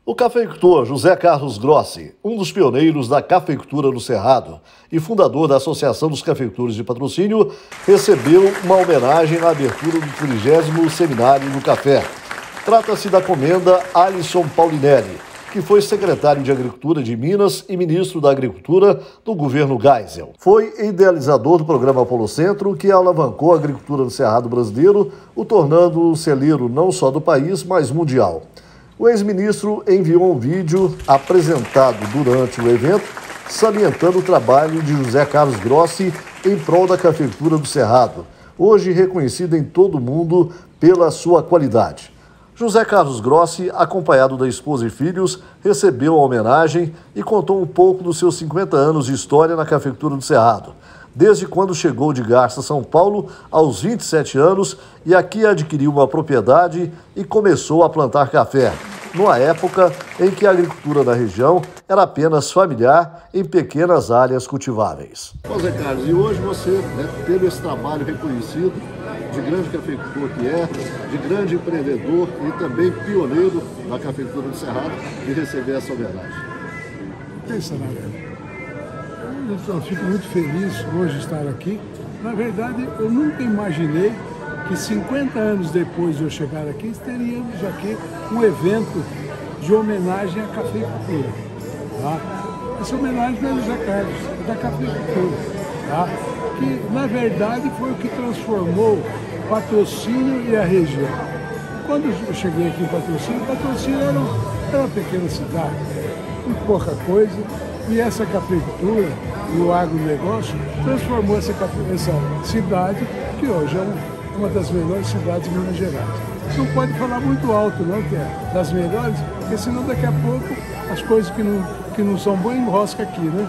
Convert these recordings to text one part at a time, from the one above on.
O cafeicultor José Carlos Grossi, um dos pioneiros da cafeicultura no Cerrado e fundador da Associação dos Cafeicultores de Patrocínio, recebeu uma homenagem na abertura do 30º Seminário do Café. Trata-se da comenda Alisson Paulinelli, que foi secretário de Agricultura de Minas e ministro da Agricultura do governo Geisel. Foi idealizador do programa Apolo Centro, que alavancou a agricultura no Cerrado brasileiro, o tornando o celeiro não só do país, mas mundial. O ex-ministro enviou um vídeo apresentado durante o evento, salientando o trabalho de José Carlos Grossi em prol da cafeicultura do Cerrado, hoje reconhecida em todo o mundo pela sua qualidade. José Carlos Grossi, acompanhado da esposa e filhos, recebeu a homenagem e contou um pouco dos seus 50 anos de história na cafeicultura do Cerrado, desde quando chegou de Garça, São Paulo, aos 27 anos, e aqui adquiriu uma propriedade e começou a plantar café, numa época em que a agricultura da região era apenas familiar em pequenas áreas cultiváveis. José Carlos, e hoje você teve esse trabalho reconhecido de grande cafeicultor que é, de grande empreendedor e também pioneiro da cafeicultura do Cerrado, de receber essa homenagem. Pensa, eu fico muito feliz hoje de estar aqui. Na verdade, eu nunca imaginei que 50 anos depois de eu chegar aqui, teríamos aqui um evento de homenagem à cafeicultura. Tá? Essa homenagem não é José Carlos, é da cafeicultura. Tá? Que, na verdade, foi o que transformou Patrocínio e a região. Quando eu cheguei aqui em Patrocínio era uma pequena cidade, com pouca coisa, e essa cafeicultura e o agronegócio transformou essa cidade, que hoje é uma das melhores cidades de Minas Gerais. Não pode falar muito alto, não, que é das melhores, porque senão daqui a pouco as coisas que não são boas enroscam aqui, né?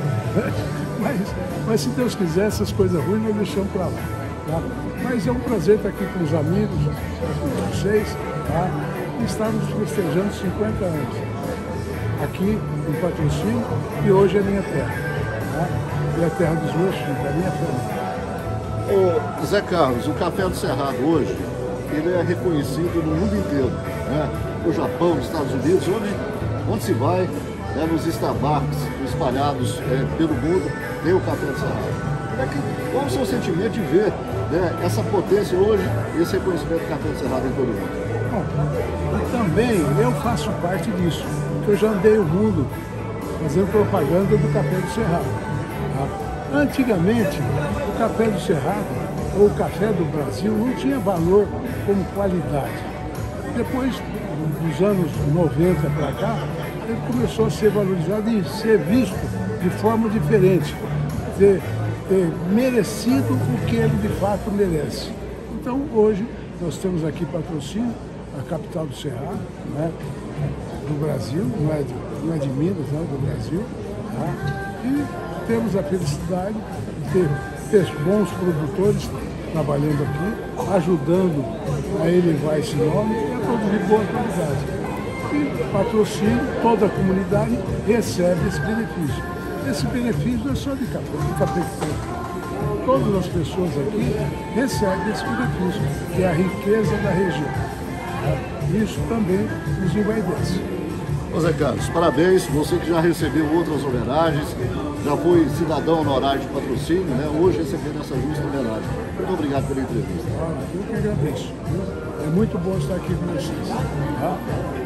Mas se Deus quiser, essas coisas ruins nós deixamos para lá. Tá? Mas é um prazer estar aqui com os amigos, com vocês, tá? E estarmos festejando 50 anos aqui em Patrocínio, e hoje é minha terra. Tá? E a terra dos meus filhos, da minha família. Ô, Zé Carlos, o café do Cerrado hoje, ele é reconhecido no mundo inteiro, né? No Japão, nos Estados Unidos, onde se vai, nos Starbucks espalhados pelo mundo, tem o café do Cerrado. Qual é o seu sentimento de ver essa potência hoje, esse reconhecimento do café do Cerrado em todo o mundo? Bom, e também eu faço parte disso, porque eu já andei o mundo fazendo propaganda do café do Cerrado. Tá? Antigamente, o café do Cerrado, ou o café do Brasil, não tinha valor como qualidade. Depois, dos anos 90 para cá, ele começou a ser valorizado e ser visto de forma diferente, ter merecido o que ele de fato merece. Então, hoje, nós temos aqui Patrocínio, a capital do Cerrado, né, do Brasil, não é de Minas, não, do Brasil. Tá? E temos a felicidade de ter bons produtores trabalhando aqui, ajudando a elevar esse nome e a produzir boa qualidade. E Patrocínio, toda a comunidade recebe esse benefício. Esse benefício não é só de cafeicultura. Todas as pessoas aqui recebem esse benefício, que é a riqueza da região. Isso também nos envaidece. José Carlos, parabéns, você que já recebeu outras homenagens, já foi cidadão honorário de Patrocínio, né? Hoje recebendo essa justa homenagem. Muito obrigado pela entrevista. Eu que agradeço. É muito bom estar aqui com vocês. Tá?